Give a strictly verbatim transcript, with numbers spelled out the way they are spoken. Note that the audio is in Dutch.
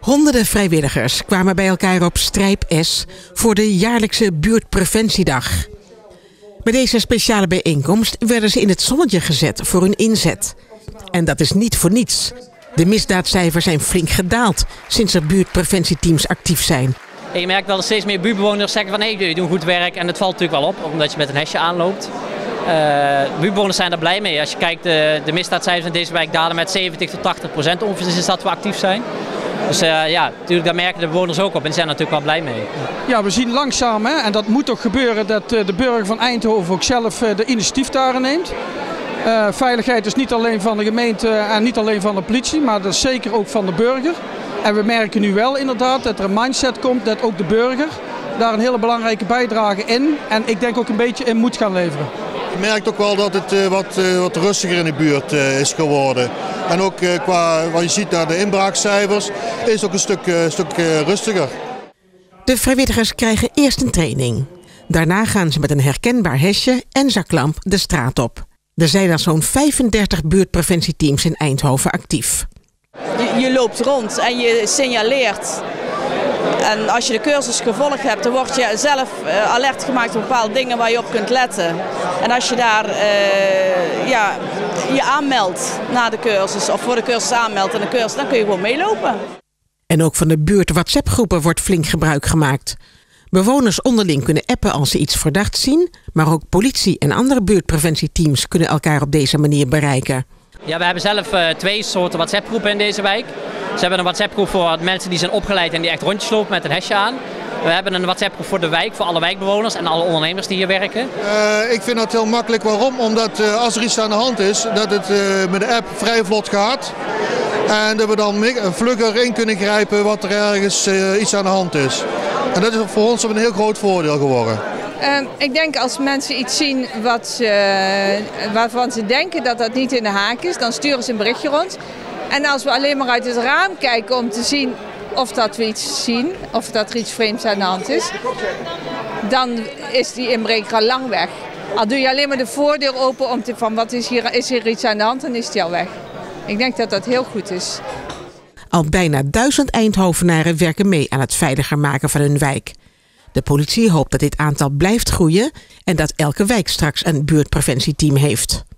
Honderden vrijwilligers kwamen bij elkaar op Strijp S voor de jaarlijkse buurtpreventiedag. Bij deze speciale bijeenkomst werden ze in het zonnetje gezet voor hun inzet. En dat is niet voor niets. De misdaadcijfers zijn flink gedaald sinds er buurtpreventieteams actief zijn. En je merkt wel dat steeds meer buurtbewoners zeggen van hé, hey, jullie doen goed werk en het valt natuurlijk wel op, omdat je met een hesje aanloopt. Uh, buurtbewoners zijn er blij mee. Als je kijkt, de, de misdaadcijfers in deze wijk dalen met zeventig tot tachtig procent ongeveer sinds dat we actief zijn. Dus uh, ja, natuurlijk, daar merken de bewoners ook op en die zijn er natuurlijk wel blij mee. Ja, we zien langzaam, hè, en dat moet toch gebeuren, dat de burger van Eindhoven ook zelf de initiatief daarin neemt. Uh, veiligheid is niet alleen van de gemeente en niet alleen van de politie, maar dat is zeker ook van de burger. En we merken nu wel inderdaad dat er een mindset komt dat ook de burger daar een hele belangrijke bijdrage in en ik denk ook een beetje in moet gaan leveren. Je merkt ook wel dat het uh, wat, uh, wat rustiger in de buurt uh, is geworden. En ook uh, qua wat je ziet naar de inbraakcijfers is het ook een stuk, uh, stuk uh, rustiger. De vrijwilligers krijgen eerst een training. Daarna gaan ze met een herkenbaar hesje en zaklamp de straat op. Er zijn dan zo'n vijfendertig buurtpreventieteams in Eindhoven actief. Je, je loopt rond en je signaleert. En als je de cursus gevolgd hebt, dan word je zelf uh, alert gemaakt op bepaalde dingen waar je op kunt letten. En als je daar uh, ja, je aanmeldt na de cursus of voor de cursus aanmeldt en de cursus, dan kun je gewoon meelopen. En ook van de buurt WhatsApp-groepen wordt flink gebruik gemaakt. Bewoners onderling kunnen appen als ze iets verdachts zien, maar ook politie en andere buurtpreventieteams kunnen elkaar op deze manier bereiken. Ja, we hebben zelf uh, twee soorten WhatsApp-groepen in deze wijk. Ze hebben een WhatsApp-groep voor mensen die zijn opgeleid en die echt rondjes lopen met een hesje aan. We hebben een WhatsApp-groep voor de wijk, voor alle wijkbewoners en alle ondernemers die hier werken. Uh, ik vind dat heel makkelijk. Waarom? Omdat uh, als er iets aan de hand is, dat het uh, met de app vrij vlot gaat. En dat we dan vlugger in kunnen grijpen wat er ergens uh, iets aan de hand is. En dat is voor ons een heel groot voordeel geworden. Uh, ik denk als mensen iets zien wat ze, waarvan ze denken dat dat niet in de haak is, dan sturen ze een berichtje rond. En als we alleen maar uit het raam kijken om te zien of dat we iets zien, of dat er iets vreemds aan de hand is, dan is die inbreker al lang weg. Al doe je alleen maar de voordeur open om te van wat is hier, is hier iets aan de hand, dan is die al weg. Ik denk dat dat heel goed is. Al bijna duizend Eindhovenaren werken mee aan het veiliger maken van hun wijk. De politie hoopt dat dit aantal blijft groeien en dat elke wijk straks een buurtpreventieteam heeft.